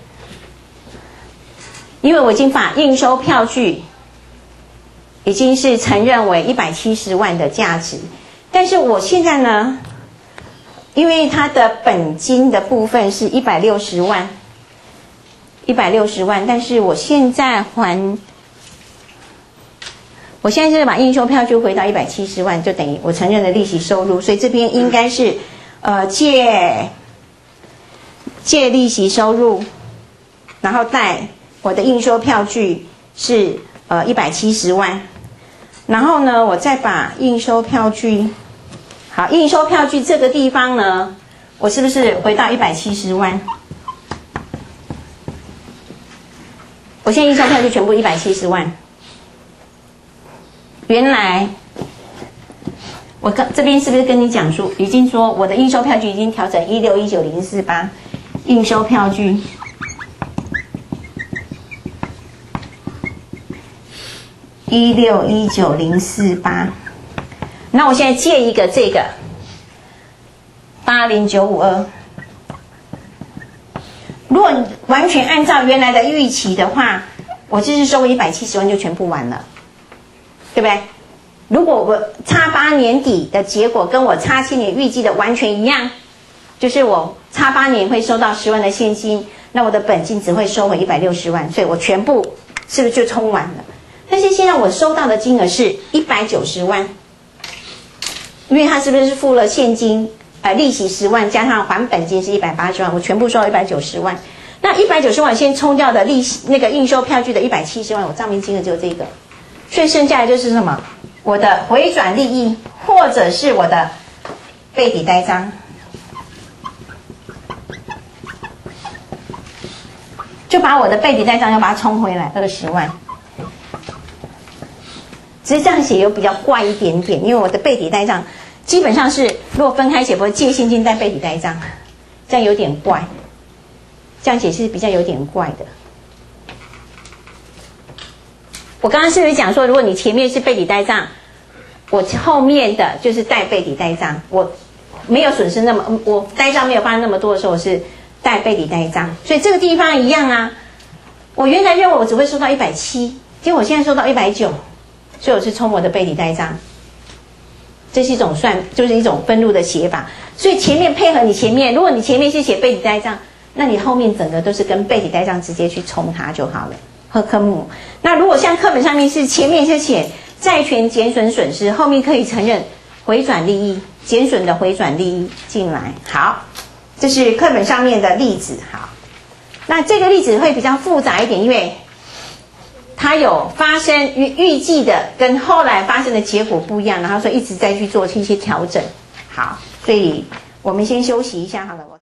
因为我已经把应收票据已经是承认为一百七十万的价值，但是我现在呢，因为它的本金的部分是一百六十万，一百六十万，但是我现在还，我现在是把应收票据回到一百七十万，就等于我承认的利息收入，所以这边应该是。呃，借借利息收入，然后贷我的应收票据是呃一百七十万，然后呢，我再把应收票据，好，应收票据这个地方呢，我是不是回到一百七十万？我现在应收票据全部一百七十万，原来。我刚这边是不是跟你讲说，已经说我的应收票据已经调整一六一九零四八，应收票据一六一九零四八，那我现在借一个这个八零九五二，如果完全按照原来的预期的话，我就是收一百七十万就全部完了，对不对？如果我叉八年底的结果跟我叉七年预计的完全一样，就是我叉八年会收到十万的现金，那我的本金只会收回一百六十万，所以我全部是不是就冲完了？但是现在我收到的金额是一百九十万，因为他是不是付了现金，呃，利息十万加上还本金是一百八十万，我全部收到一百九十万。那一百九十万先冲掉的利息，那个应收票据的一百七十万，我账面金额只有这个，所以剩下的就是什么？我的回转利益，或者是我的备抵呆账，就把我的备抵呆账要把它冲回来二十万。只是这样写有比较怪一点点，因为我的备抵呆账基本上是如果分开写，不会借现金贷备抵呆账，这样有点怪。这样解释比较有点怪的。我刚刚是不是讲说，如果你前面是备抵呆账，我后面的就是带备抵呆账，我没有损失那么，我呆账没有发生那么多的时候，我是带备抵呆账，所以这个地方一样啊。我原来认为我只会收到一百七，结果我现在收到一百九，所以我是冲我的备抵呆账。这是一种算，就是一种分录的写法。所以前面配合你前面，如果你前面是写备抵呆账，那你后面整个都是跟备抵呆账直接去冲它就好了。和科目，那如果像课本上面是前面是写债权减损损失，后面可以承认回转利益，减损的回转利益进来。好，这是课本上面的例子。好，那这个例子会比较复杂一点，因为它有发生预预计的跟后来发生的结果不一样，然后所以一直在去做一些调整。好，所以我们先休息一下好了。